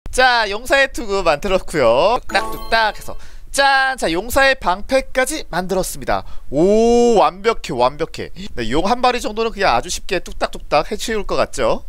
자, 용사의 투구 만들었고요. 뚝딱뚝딱 해서 짠! 자, 용사의 방패까지 만들었습니다. 오, 완벽해 완벽해. 네, 용 한 마리 정도는 그냥 아주 쉽게 뚝딱뚝딱 해치울 것 같죠?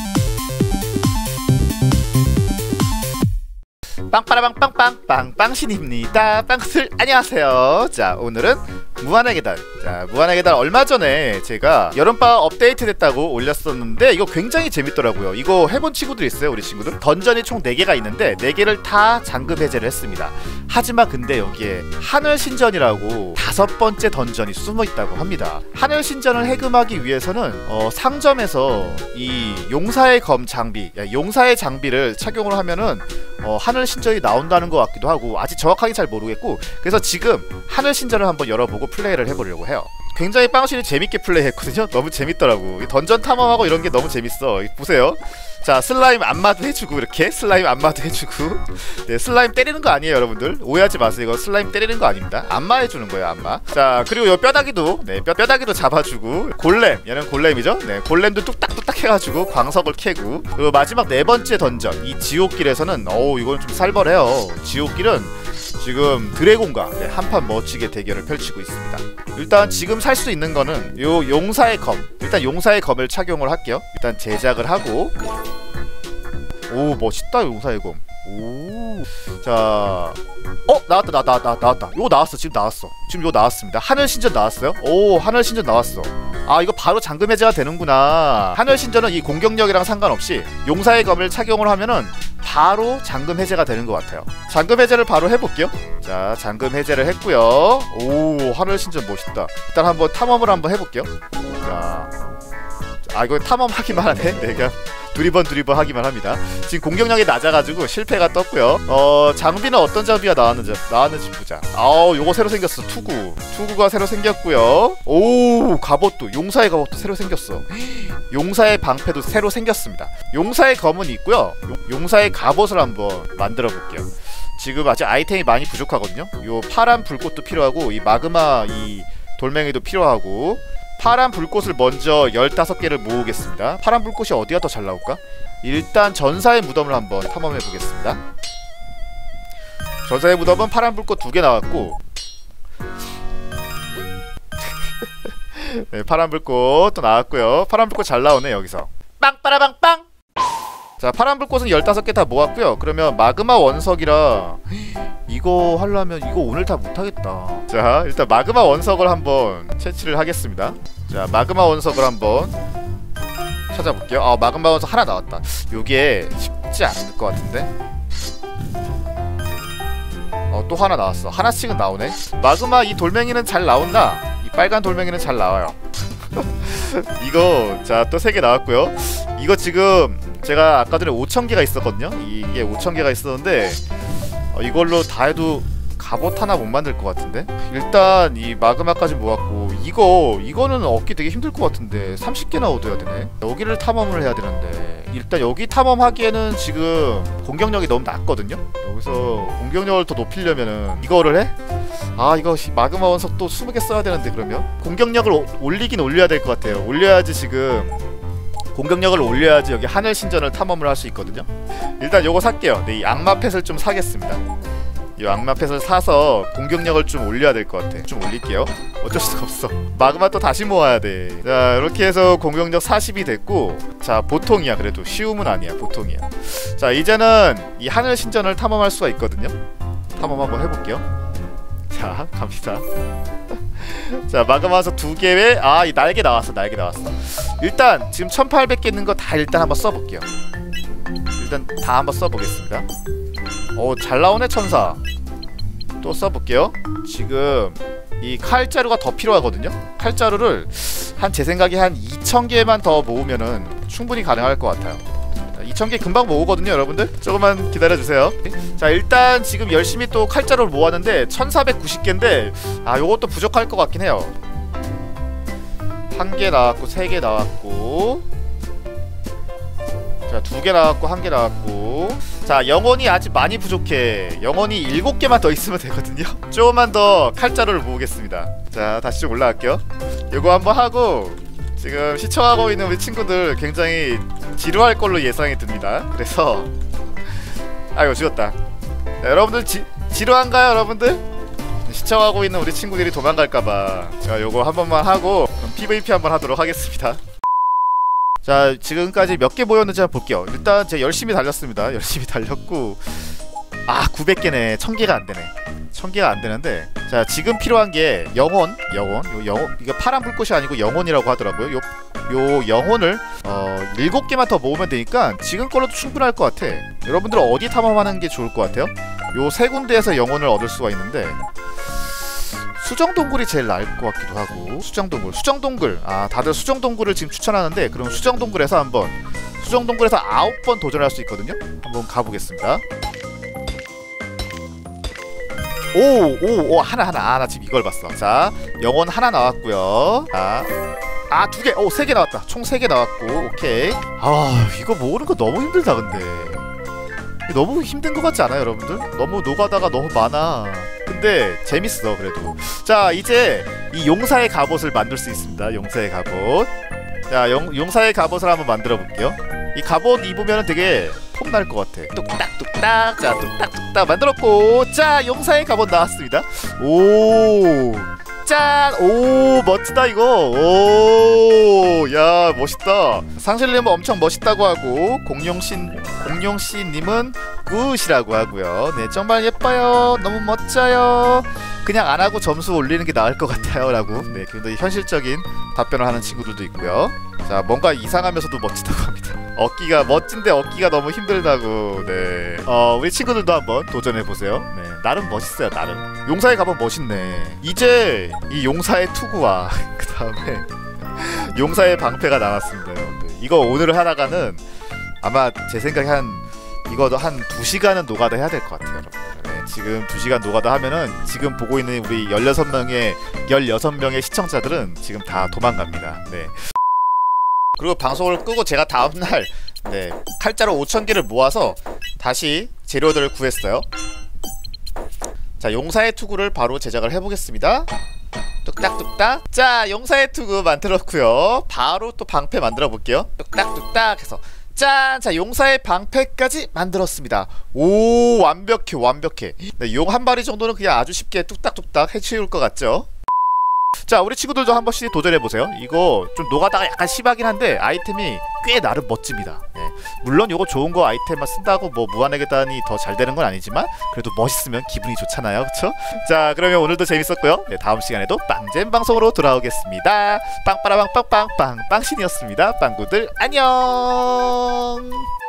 빵빠라빵빵빵 빵빵신입니다. 빵들 안녕하세요. 자, 오늘은 무한의 계단. 자, 무한의 계단 얼마 전에 제가 여름방학 업데이트 됐다고 올렸었는데 이거 굉장히 재밌더라고요. 이거 해본 친구들 있어요, 우리 친구들? 던전이 총 4개가 있는데 4개를 다 잠금 해제를 했습니다. 하지만 근데 여기에 하늘신전이라고 5번째 던전이 숨어있다고 합니다. 하늘신전을 해금하기 위해서는 상점에서 이 용사의 검 장비, 용사의 장비를 착용을 하면은 하늘신전이 나온다는 것 같기도 하고 아직 정확하게 잘 모르겠고, 그래서 지금 하늘신전을 한번 열어보고 플레이를 해보려고 해요. 굉장히 빵신이 재밌게 플레이했거든요. 너무 재밌더라고. 던전 탐험하고 이런 게 너무 재밌어. 보세요. 자, 슬라임 안마도 해주고, 이렇게 슬라임 안마도 해주고. 네, 슬라임 때리는 거 아니에요, 여러분들. 오해하지 마세요. 이거 슬라임 때리는 거 아닙니다. 안마 해주는 거예요, 안마. 자, 그리고 요 뼈다귀도, 네, 뼈다귀도 잡아주고. 골렘, 얘는 골렘이죠. 네, 골렘도 뚝딱뚝딱 해가지고 광석을 캐고. 그리고 마지막 4번째 던전, 이 지옥길에서는 이건 좀 살벌해요. 지옥길은 지금 드래곤과 한판 멋지게 대결을 펼치고 있습니다. 일단 지금 살 수 있는 거는 요 용사의 검, 일단 용사의 검을 착용을 할게요. 일단 제작을 하고. 오, 멋있다 용사의 검. 오, 자, 나왔다. 이거 나왔어. 지금 이거 나왔습니다. 하늘신전 나왔어요. 오, 하늘신전 나왔어. 아, 이거 바로 잠금 해제가 되는구나. 하늘신전은 이 공격력이랑 상관없이 용사의 검을 착용을 하면은 바로 잠금 해제가 되는 것 같아요. 잠금 해제를 바로 해볼게요. 자, 잠금 해제를 했고요. 오, 하늘신전 멋있다. 일단 한번 탐험을 한번 해볼게요. 자, 이거 탐험하기만 하네. 내가 두리번 하기만 합니다. 지금 공격력이 낮아가지고 실패가 떴고요. 장비는 어떤 장비가 나왔는지 보자. 요거 새로 생겼어. 투구가 새로 생겼고요. 오, 갑옷도, 용사의 갑옷도 새로 생겼어. 용사의 방패도 새로 생겼습니다. 용사의 검은 있고요. 용사의 갑옷을 한번 만들어 볼게요. 지금 아직 아이템이 많이 부족하거든요. 요 파란 불꽃도 필요하고, 이 마그마 이 돌멩이도 필요하고. 파란 불꽃을 먼저 15개를 모으겠습니다. 파란 불꽃이 어디가 더 잘 나올까? 일단 전사의 무덤을 한번 탐험해 보겠습니다. 전사의 무덤은 파란 불꽃 2개 나왔고 네, 파란 불꽃 또 나왔고요. 파란 불꽃 잘 나오네 여기서. 빵빠라빵빵! 자, 파란 불꽃은 15개 다 모았고요. 그러면 마그마 원석이라 이거 하려면 이거 오늘 다 못하겠다. 자, 일단 마그마 원석을 한번 채취를 하겠습니다. 자, 마그마 원석을 한번 찾아볼게요. 마그마 원석 하나 나왔다. 요게 쉽지 않을 것 같은데. 또 하나 나왔어. 하나씩은 나오네. 마그마 이 돌멩이는 잘 나온다. 이 빨간 돌멩이는 잘 나와요. 이거 자, 또 3개 나왔고요. 이거 지금 제가 아까 전에 5000개가 있었거든요. 이게 5000개가 있었는데 이걸로 다 해도 갑옷 하나 못 만들 것 같은데. 일단 이 마그마까지 모았고, 이거는 얻기 되게 힘들 것 같은데 30개나 얻어야 되네. 여기를 탐험을 해야 되는데 일단 여기 탐험하기에는 지금 공격력이 너무 낮거든요. 여기서 공격력을 더 높이려면은 이거를 해? 이거 마그마 원석 또 20개 써야 되는데, 그러면 공격력을 올리긴 올려야 될 것 같아요. 올려야지 지금 공격력을 올려야지 여기 하늘신전을 탐험을 할 수 있거든요. 일단 요거 살게요. 네, 이 악마펫을 좀 사겠습니다. 이 악마펫을 사서 공격력을 좀 올려야 될 것 같아. 좀 올릴게요. 어쩔 수가 없어. 마그마 또 다시 모아야 돼. 자, 이렇게 해서 공격력 40이 됐고, 자, 보통이야. 그래도 쉬움은 아니야. 보통이야. 자, 이제는 이 하늘신전을 탐험할 수가 있거든요. 탐험 한번 해볼게요. 자, 갑시다. 자, 마그마에서 2개에 이 날개 나왔어. 일단 지금 1800개 있는 거 다 일단 한번 써볼게요. 일단 다 한번 써보겠습니다. 잘 나오네. 천사 또 써볼게요. 지금 이 칼자루가 더 필요하거든요. 칼자루를 제 생각에 한 2000개만 더 모으면은 충분히 가능할 것 같아요. 2000개 금방 모으거든요, 여러분들. 조금만 기다려주세요. 자, 일단 지금 열심히 또 칼자루를 모았는데 1490개인데 요것도 부족할 것 같긴 해요. 1개 나왔고 3개 나왔고, 자, 2개 나왔고 1개 나왔고. 자, 영혼이 아직 많이 부족해. 영혼이 7개만 더 있으면 되거든요. 조금만 더 칼자루를 모으겠습니다. 자, 다시 좀 올라갈게요. 요거 한번 하고, 지금 시청하고 있는 우리 친구들 굉장히 지루할 걸로 예상이 듭니다. 그래서 아이고 죽었다. 자, 여러분들 지루한가요 여러분들? 시청하고 있는 우리 친구들이 도망갈까봐 제가 요거 한 번만 하고 PVP 한번 하도록 하겠습니다. 자 지금까지 몇 개 모였는지 한번 볼게요. 일단 제가 열심히 달렸습니다. 열심히 달렸고 900개네. 1000개가 안되네. 1000개가 안되는데 자 지금 필요한 게 영혼 이거 파란 불꽃이 아니고 영혼이라고 하더라고요. 요 영혼을 7개만 더 모으면 되니까 지금 걸로도 충분할 것 같아. 여러분들 어디 탐험하는 게 좋을 것 같아요? 요 세 군데에서 영혼을 얻을 수가 있는데 수정동굴이 제일 나을 것 같기도 하고. 수정동굴 다들 수정동굴을 지금 추천하는데 그럼 수정동굴에서 9번 도전할 수 있거든요. 한번 가보겠습니다. 오 하나 나 지금 이걸 봤어. 자 영혼 하나 나왔고요. 자 2개 3개 나왔다. 총 3개 나왔고 오케이. 이거 모으는 거 너무 힘들다. 근데 너무 힘든 것 같지 않아요 여러분들? 너무 노가다가 너무 많아. 근데 재밌어 그래도. 자 이제 이 용사의 갑옷을 만들 수 있습니다. 용사의 갑옷. 자 용사의 갑옷을 한번 만들어 볼게요. 이 갑옷 입으면 되게 폼날 것 같아. 뚝딱뚝딱. 자 뚝딱뚝딱 만들었고 자 용사의 갑옷 나왔습니다. 짠! 오 멋지다 이거. 야 멋있다. 상실님은 엄청 멋있다고 하고 공룡씨님은 굿이라고 하고요. 네 정말 예뻐요. 너무 멋져요. 그냥 안하고 점수 올리는 게 나을 것 같아요 라고 네 굉장히 현실적인 답변을 하는 친구들도 있고요. 자 뭔가 이상하면서도 멋지다고 합니다. 얻기가 멋진데 얻기가 너무 힘들다고. 네 우리 친구들도 한번 도전해보세요. 네 나름 멋있어요. 나름 용사의 갑옷 멋있네. 이제 이 용사의 투구와 그 다음에 용사의 방패가 나왔습니다 여러분들. 이거 오늘 하다가는 아마 제 생각에 이거도 한 2시간은 노가다 해야 될 것 같아요 여러분들. 네, 지금 2시간 노가다 하면은 지금 보고 있는 우리 16명의 시청자들은 지금 다 도망갑니다. 네. 그리고 방송을 끄고 제가 다음날 네 칼자루 5000개를 모아서 다시 재료들을 구했어요. 자 용사의 투구를 바로 제작을 해보겠습니다. 뚝딱뚝딱. 자 용사의 투구 만들었고요. 바로 또 방패 만들어 볼게요. 뚝딱뚝딱 해서 짠! 자 용사의 방패까지 만들었습니다. 오 완벽해. 네, 용 한 마리 정도는 그냥 아주 쉽게 뚝딱뚝딱 해치울 것 같죠? 자 우리 친구들도 한 번씩 도전해보세요. 이거 좀 노가다가 약간 심하긴 한데 아이템이 꽤 나름 멋집니다. 네. 물론 이거 좋은 거 아이템만 쓴다고 뭐 무한의 계단이 더 잘 되는 건 아니지만 그래도 멋있으면 기분이 좋잖아요. 그쵸? 자 그러면 오늘도 재밌었고요. 네, 다음 시간에도 빵잼 방송으로 돌아오겠습니다. 빵빠라빵빵빵빵 빵신이었습니다. 빵구들 안녕.